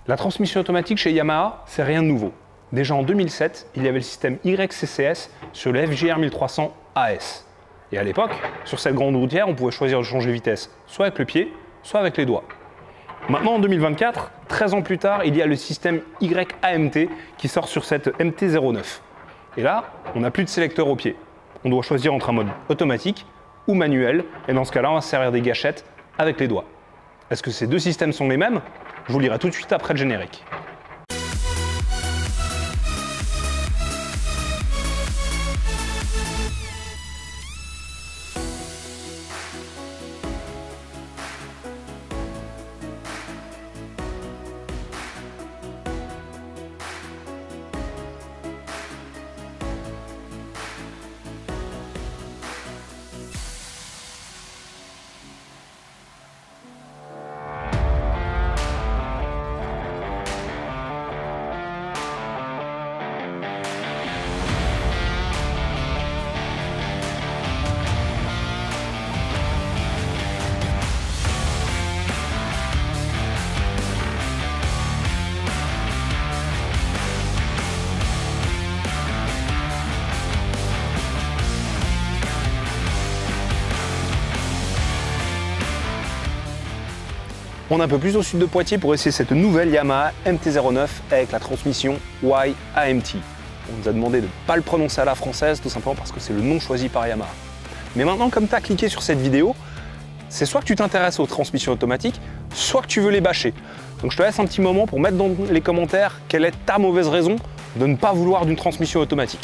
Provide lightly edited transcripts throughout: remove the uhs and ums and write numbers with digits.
La transmission automatique chez Yamaha, c'est rien de nouveau. Déjà en 2007, il y avait le système YCCS sur le FJR 1300 AS. Et à l'époque, sur cette grande routière, on pouvait choisir de changer de vitesse, soit avec le pied, soit avec les doigts. Maintenant, en 2024, 13 ans plus tard, il y a le système YAMT qui sort sur cette MT-09. Et là, on n'a plus de sélecteur au pied. On doit choisir entre un mode automatique ou manuel, et dans ce cas-là, on va se servir des gâchettes avec les doigts. Est-ce que ces deux systèmes sont les mêmes? Je vous le dirai tout de suite après le générique. On est un peu plus au sud de Poitiers pour essayer cette nouvelle Yamaha MT-09 avec la transmission YAMT. On nous a demandé de ne pas le prononcer à la française, tout simplement parce que c'est le nom choisi par Yamaha. Mais maintenant, comme tu as cliqué sur cette vidéo, c'est soit que tu t'intéresses aux transmissions automatiques, soit que tu veux les bâcher. Donc je te laisse un petit moment pour mettre dans les commentaires quelle est ta mauvaise raison de ne pas vouloir d'une transmission automatique.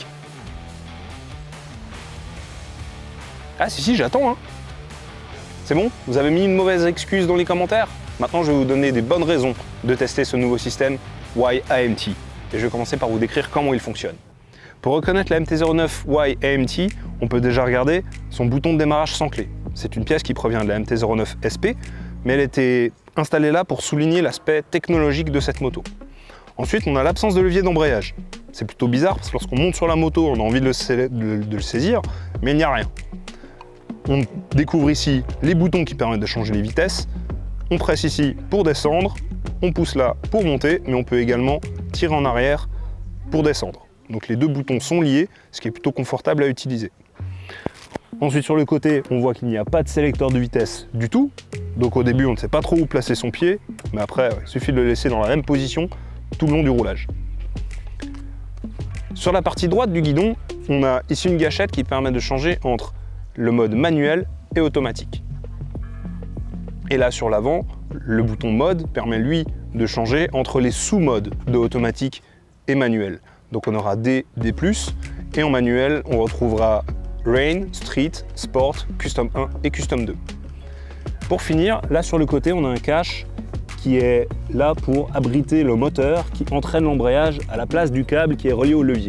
Ah si, j'attends hein. C'est bon? Vous avez mis une mauvaise excuse dans les commentaires? Maintenant, je vais vous donner des bonnes raisons de tester ce nouveau système YAMT. Et je vais commencer par vous décrire comment il fonctionne. Pour reconnaître la MT-09 YAMT, on peut déjà regarder son bouton de démarrage sans clé. C'est une pièce qui provient de la MT-09 SP, mais elle était installée là pour souligner l'aspect technologique de cette moto. Ensuite, on a l'absence de levier d'embrayage. C'est plutôt bizarre parce que lorsqu'on monte sur la moto, on a envie de le saisir, mais il n'y a rien. On découvre ici les boutons qui permettent de changer les vitesses. On presse ici pour descendre, on pousse là pour monter, mais on peut également tirer en arrière pour descendre. Donc les deux boutons sont liés, ce qui est plutôt confortable à utiliser. Ensuite sur le côté, on voit qu'il n'y a pas de sélecteur de vitesse du tout. Donc au début, on ne sait pas trop où placer son pied, mais après, il suffit de le laisser dans la même position tout le long du roulage. Sur la partie droite du guidon, on a ici une gâchette qui permet de changer entre le mode manuel et automatique. Et là sur l'avant, le bouton mode permet lui de changer entre les sous-modes de automatique et manuel. Donc on aura D, D+, et en manuel on retrouvera Rain, Street, Sport, Custom 1 et Custom 2. Pour finir, là sur le côté on a un cache qui est là pour abriter le moteur qui entraîne l'embrayage à la place du câble qui est relié au levier.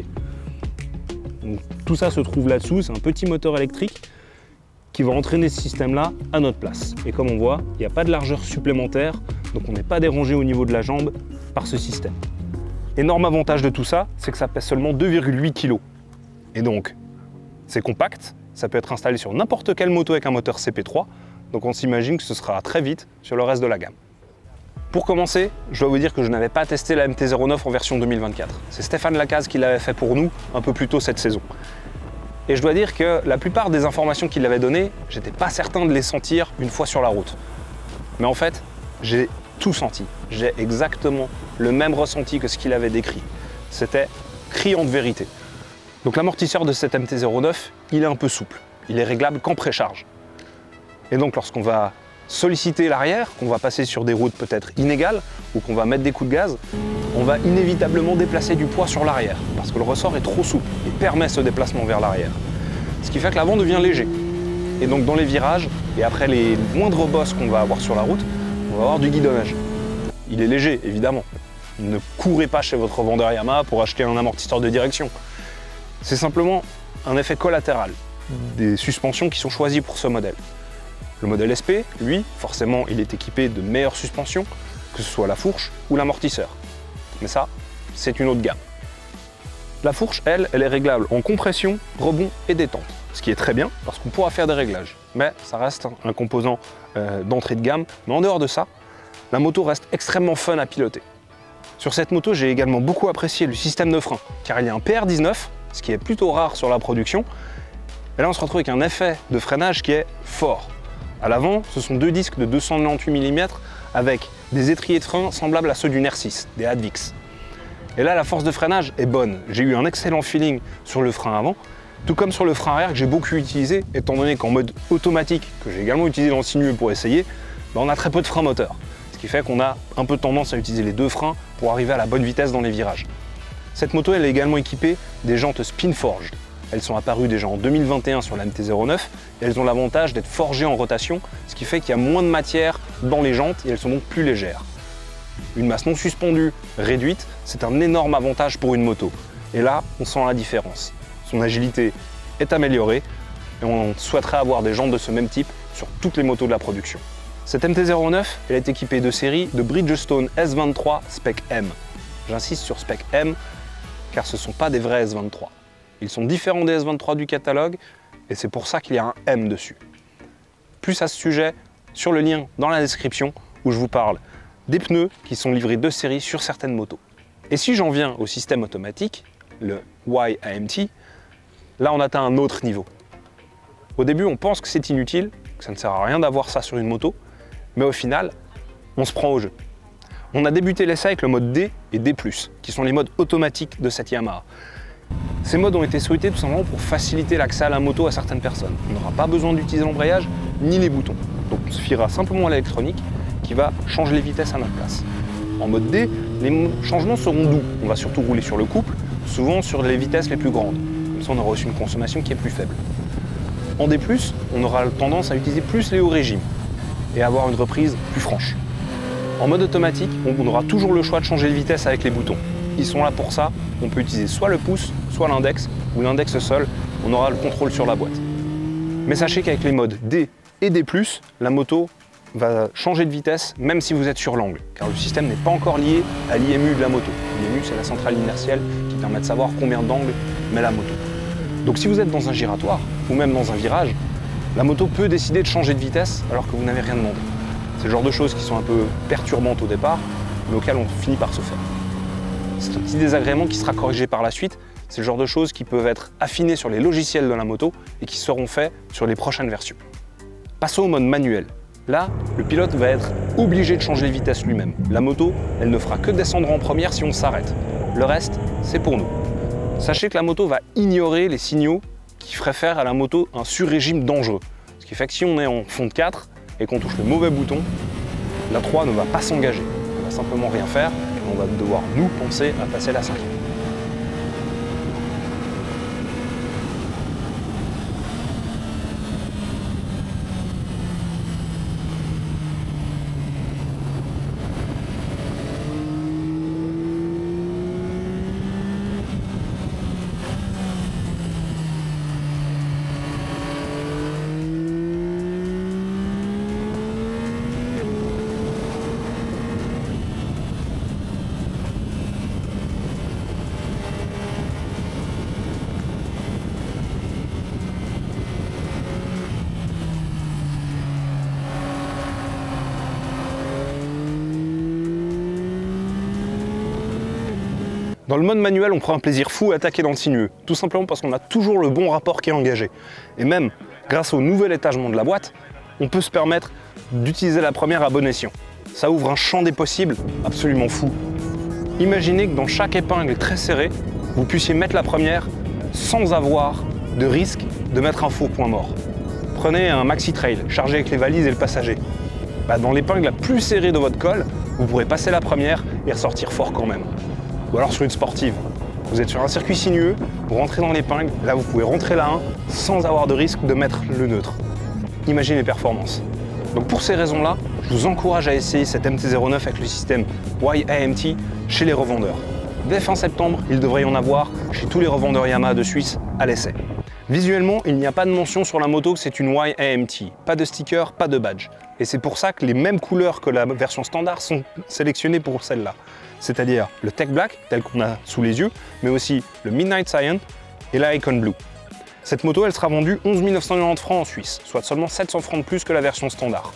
Donc, tout ça se trouve là-dessous, c'est un petit moteur électrique qui va entraîner ce système-là à notre place. Et comme on voit, il n'y a pas de largeur supplémentaire, donc on n'est pas dérangé au niveau de la jambe par ce système. Énorme avantage de tout ça, c'est que ça pèse seulement 2,8 kg. Et donc, c'est compact, ça peut être installé sur n'importe quelle moto avec un moteur CP3, donc on s'imagine que ce sera très vite sur le reste de la gamme. Pour commencer, je dois vous dire que je n'avais pas testé la MT-09 en version 2024. C'est Stéphane Lacaze qui l'avait fait pour nous un peu plus tôt cette saison. Et je dois dire que la plupart des informations qu'il avait données, j'étais pas certain de les sentir une fois sur la route. Mais en fait, j'ai tout senti. J'ai exactement le même ressenti que ce qu'il avait décrit. C'était criant de vérité. Donc l'amortisseur de cette MT-09, il est un peu souple. Il est réglable qu'en précharge. Et donc lorsqu'on va solliciter l'arrière, qu'on va passer sur des routes peut-être inégales ou qu'on va mettre des coups de gaz, on va inévitablement déplacer du poids sur l'arrière parce que le ressort est trop souple et permet ce déplacement vers l'arrière. Ce qui fait que l'avant devient léger. Et donc dans les virages et après les moindres bosses qu'on va avoir sur la route, on va avoir du guidonnage. Il est léger évidemment. Ne courez pas chez votre vendeur Yamaha pour acheter un amortisseur de direction. C'est simplement un effet collatéral des suspensions qui sont choisies pour ce modèle. Le modèle SP, lui, forcément, il est équipé de meilleures suspensions, que ce soit la fourche ou l'amortisseur. Mais ça, c'est une autre gamme. La fourche, elle est réglable en compression, rebond et détente. Ce qui est très bien, parce qu'on pourra faire des réglages. Mais ça reste un composant d'entrée de gamme. Mais en dehors de ça, la moto reste extrêmement fun à piloter. Sur cette moto, j'ai également beaucoup apprécié le système de frein, car il y a un PR19, ce qui est plutôt rare sur la production. Et là, on se retrouve avec un effet de freinage qui est fort. À l'avant, ce sont deux disques de 298 mm avec des étriers de frein semblables à ceux du R6, des Advix. Et là, la force de freinage est bonne. J'ai eu un excellent feeling sur le frein avant, tout comme sur le frein arrière que j'ai beaucoup utilisé, étant donné qu'en mode automatique, que j'ai également utilisé dans le sinueux pour essayer, on a très peu de frein moteur. Ce qui fait qu'on a un peu tendance à utiliser les deux freins pour arriver à la bonne vitesse dans les virages. Cette moto, elle est également équipée des jantes Spinforged. Elles sont apparues déjà en 2021 sur la MT-09 et elles ont l'avantage d'être forgées en rotation, ce qui fait qu'il y a moins de matière dans les jantes et elles sont donc plus légères. Une masse non suspendue réduite, c'est un énorme avantage pour une moto. Et là, on sent la différence. Son agilité est améliorée et on souhaiterait avoir des jantes de ce même type sur toutes les motos de la production. Cette MT-09, elle est équipée de série de Bridgestone S23 Spec M. J'insiste sur Spec M car ce ne sont pas des vrais S23. Ils sont différents des S23 du catalogue et c'est pour ça qu'il y a un M dessus. Plus à ce sujet, sur le lien dans la description où je vous parle des pneus qui sont livrés de série sur certaines motos. Et si j'en viens au système automatique, le YAMT, là on atteint un autre niveau. Au début on pense que c'est inutile, que ça ne sert à rien d'avoir ça sur une moto, mais au final, on se prend au jeu. On a débuté l'essai avec le mode D et D+, qui sont les modes automatiques de cette Yamaha. Ces modes ont été souhaités tout simplement pour faciliter l'accès à la moto à certaines personnes. On n'aura pas besoin d'utiliser l'embrayage ni les boutons. Donc on suffira simplement à l'électronique qui va changer les vitesses à notre place. En mode D, les changements seront doux. On va surtout rouler sur le couple, souvent sur les vitesses les plus grandes. Comme ça, on aura aussi une consommation qui est plus faible. En D+, on aura tendance à utiliser plus les hauts régimes et avoir une reprise plus franche. En mode automatique, on aura toujours le choix de changer de vitesse avec les boutons. Ils sont là pour ça. On peut utiliser soit le pouce, soit l'index, ou l'index seul. On aura le contrôle sur la boîte. Mais sachez qu'avec les modes D et D+, la moto va changer de vitesse même si vous êtes sur l'angle, car le système n'est pas encore lié à l'IMU de la moto. L'IMU, c'est la centrale inertielle qui permet de savoir combien d'angles met la moto. Donc si vous êtes dans un giratoire, ou même dans un virage, la moto peut décider de changer de vitesse alors que vous n'avez rien demandé. C'est le genre de choses qui sont un peu perturbantes au départ, mais auxquelles on finit par se faire. C'est un petit désagrément qui sera corrigé par la suite. C'est le genre de choses qui peuvent être affinées sur les logiciels de la moto et qui seront faits sur les prochaines versions. Passons au mode manuel. Là, le pilote va être obligé de changer de vitesse lui-même. La moto, elle ne fera que descendre en première si on s'arrête. Le reste, c'est pour nous. Sachez que la moto va ignorer les signaux qui feraient faire à la moto un sur-régime dangereux. Ce qui fait que si on est en fond de 4 et qu'on touche le mauvais bouton, la 3 ne va pas s'engager. Elle va simplement rien faire et on va devoir nous penser à passer la 5e. Dans le mode manuel, on prend un plaisir fou à attaquer dans le sinueux, tout simplement parce qu'on a toujours le bon rapport qui est engagé. Et même, grâce au nouvel étagement de la boîte, on peut se permettre d'utiliser la première à bon escient. Ça ouvre un champ des possibles absolument fou. Imaginez que dans chaque épingle très serrée, vous puissiez mettre la première sans avoir de risque de mettre un faux point mort. Prenez un maxi trail chargé avec les valises et le passager. Dans l'épingle la plus serrée de votre colle, vous pourrez passer la première et ressortir fort quand même. Ou alors sur une sportive. Vous êtes sur un circuit sinueux, vous rentrez dans l'épingle, là vous pouvez rentrer la 1 sans avoir de risque de mettre le neutre. Imaginez les performances. Donc pour ces raisons-là, je vous encourage à essayer cette MT-09 avec le système YAMT chez les revendeurs. Dès fin septembre, il devrait y en avoir chez tous les revendeurs Yamaha de Suisse à l'essai. Visuellement, il n'y a pas de mention sur la moto que c'est une YAMT. Pas de sticker, pas de badge. Et c'est pour ça que les mêmes couleurs que la version standard sont sélectionnées pour celle-là. C'est-à-dire le Tech Black, tel qu'on a sous les yeux, mais aussi le Midnight Cyan et la Icon Blue. Cette moto, elle sera vendue 11 990 francs en Suisse, soit seulement 700 francs de plus que la version standard.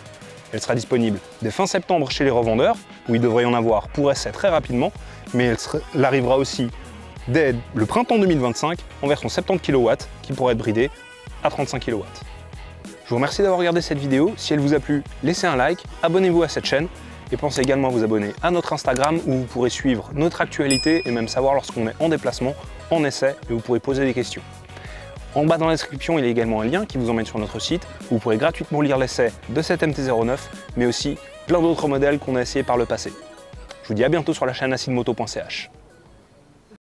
Elle sera disponible dès fin septembre chez les revendeurs, où il devrait y en avoir pour essai très rapidement, mais elle arrivera aussi dès le printemps 2025 en version 70 kW qui pourrait être bridée à 35 kW. Je vous remercie d'avoir regardé cette vidéo. Si elle vous a plu, laissez un like, abonnez-vous à cette chaîne et pensez également à vous abonner à notre Instagram où vous pourrez suivre notre actualité et même savoir lorsqu'on est en déplacement, en essai, et vous pourrez poser des questions. En bas dans la description, il y a également un lien qui vous emmène sur notre site où vous pourrez gratuitement lire l'essai de cette MT-09, mais aussi plein d'autres modèles qu'on a essayés par le passé. Je vous dis à bientôt sur la chaîne acidmoto.ch.